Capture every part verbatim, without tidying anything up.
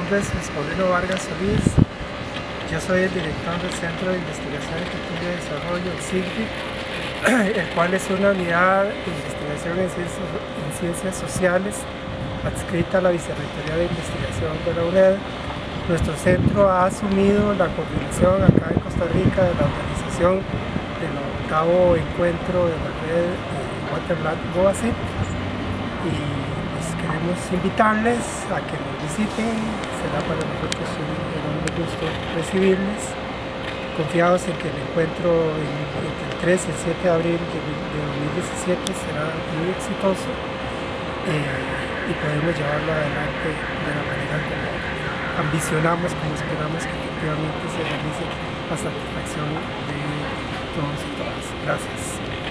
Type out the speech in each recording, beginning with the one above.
nombre es Luis Paulino Vargas Solís. Yo soy el director del Centro de Investigación, Arquitectura y Desarrollo, el C I G I, el cual es una unidad de investigación en ciencias, en ciencias sociales adscrita a la Vicerrectoría de Investigación de la U N E D. Nuestro centro ha asumido la coordinación acá en Costa Rica de la organización del octavo encuentro de la red Waterland Boasit, y pues queremos invitarles a que nos visiten. Será para nosotros un enorme gusto recibirles, confiados en que el encuentro entre el tres y el siete de abril de dos mil diecisiete será muy exitoso eh, y podemos llevarlo adelante de la manera como ambicionamos, como esperamos que efectivamente se realice a satisfacción de todos y todas. Gracias.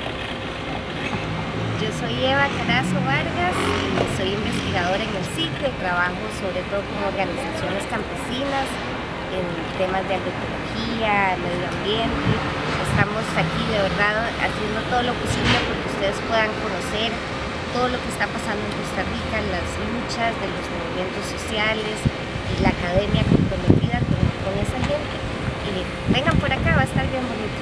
Yo soy Eva Carazo Vargas y soy investigadora en el C I C E. Trabajo sobre todo con organizaciones campesinas en temas de agroecología, medio ambiente. Estamos aquí de verdad haciendo todo lo posible porque ustedes puedan conocer todo lo que está pasando en Costa Rica, las luchas de los movimientos sociales y la academia comprometida con, con esa gente. Y vengan por acá, va a estar bien bonito.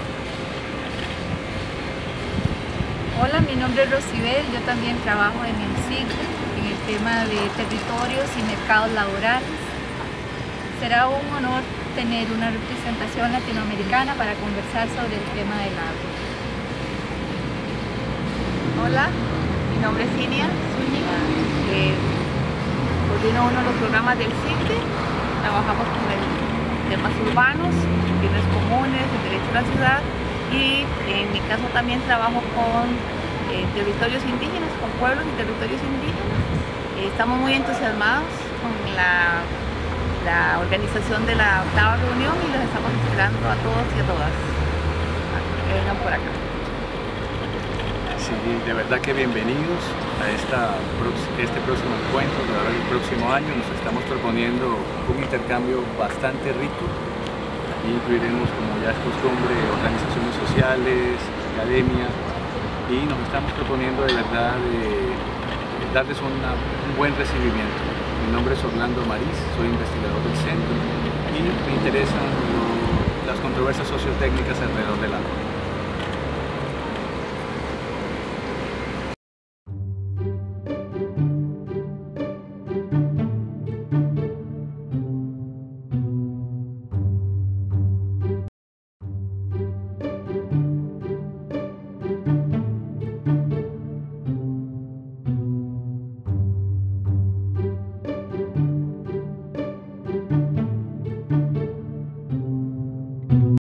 Hola, mi nombre es Rosibel, yo también trabajo en el C I C E, en el tema de territorios y mercados laborales. Será un honor tener una representación latinoamericana para conversar sobre el tema del agua. Hola, mi nombre es Cinia Zúñiga, eh, coordino uno de los programas del C I C E. Trabajamos con el temas urbanos, bienes comunes, el derecho a la ciudad, y en mi caso también trabajo con eh, territorios indígenas, con pueblos y territorios indígenas. Eh, estamos muy entusiasmados con la, la organización de la octava reunión y los estamos esperando a todos y a todas que vengan por acá. Sí, de verdad que bienvenidos a esta, este próximo encuentro. El próximo año nos estamos proponiendo un intercambio bastante rico. Aquí incluiremos, como ya es costumbre, organizaciones sociales, academia, y nos estamos proponiendo de verdad de, de darles una, un buen recibimiento. Mi nombre es Orlando Mariz, soy investigador del centro y me interesan lo, las controversias sociotécnicas alrededor del agua.